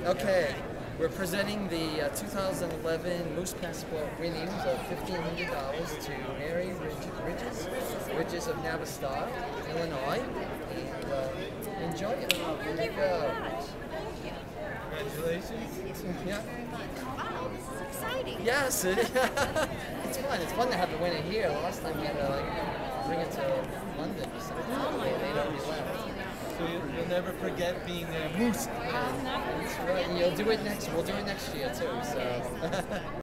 Okay, we're presenting the 2011 Moose Passport winnings of $1,500 to Mary Ridges of Navistar, Illinois. And enjoy it. Here you go. Congratulations. Yeah. Wow, this is exciting. Yes, it's fun. It's fun to have the winner here. Last time we had to bring it to London or something. Oh my gosh. So you'll never forget being a moose. I'll never That's right. And you'll do it next. We'll do it next year too. So.